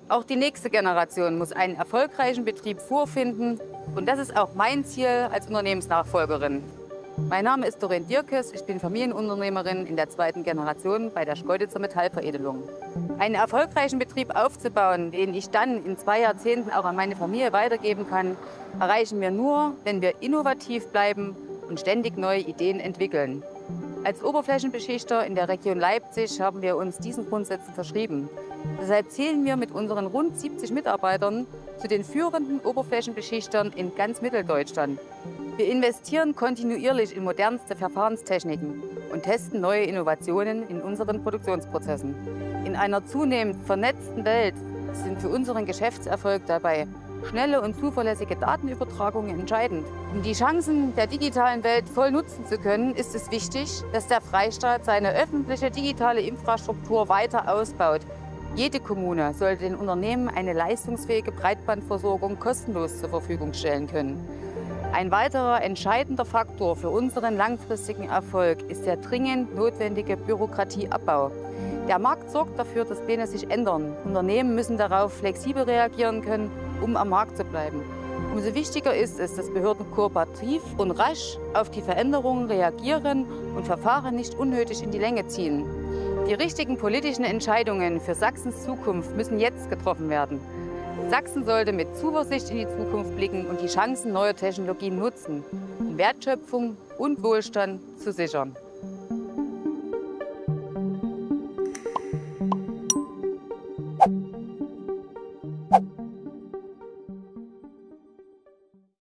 Auch die nächste Generation muss einen erfolgreichen Betrieb vorfinden. Und das ist auch mein Ziel als Unternehmensnachfolgerin. Mein Name ist Doreen Dierkes, ich bin Familienunternehmerin in der zweiten Generation bei der Schkeuditzer Metallveredelung. Einen erfolgreichen Betrieb aufzubauen, den ich dann in 2 Jahrzehnten auch an meine Familie weitergeben kann, erreichen wir nur, wenn wir innovativ bleiben und ständig neue Ideen entwickeln. Als Oberflächenbeschichter in der Region Leipzig haben wir uns diesen Grundsätzen verschrieben. Deshalb zählen wir mit unseren rund 70 Mitarbeitern zu den führenden Oberflächenbeschichtern in ganz Mitteldeutschland. Wir investieren kontinuierlich in modernste Verfahrenstechniken und testen neue Innovationen in unseren Produktionsprozessen. In einer zunehmend vernetzten Welt sind für unseren Geschäftserfolg dabei schnelle und zuverlässige Datenübertragungen entscheidend. Um die Chancen der digitalen Welt voll nutzen zu können, ist es wichtig, dass der Freistaat seine öffentliche digitale Infrastruktur weiter ausbaut. Jede Kommune sollte den Unternehmen eine leistungsfähige Breitbandversorgung kostenlos zur Verfügung stellen können. Ein weiterer entscheidender Faktor für unseren langfristigen Erfolg ist der dringend notwendige Bürokratieabbau. Der Markt sorgt dafür, dass Pläne sich ändern. Unternehmen müssen darauf flexibel reagieren können, um am Markt zu bleiben. Umso wichtiger ist es, dass Behörden kooperativ und rasch auf die Veränderungen reagieren und Verfahren nicht unnötig in die Länge ziehen. Die richtigen politischen Entscheidungen für Sachsens Zukunft müssen jetzt getroffen werden. Sachsen sollte mit Zuversicht in die Zukunft blicken und die Chancen neuer Technologien nutzen, um Wertschöpfung und Wohlstand zu sichern.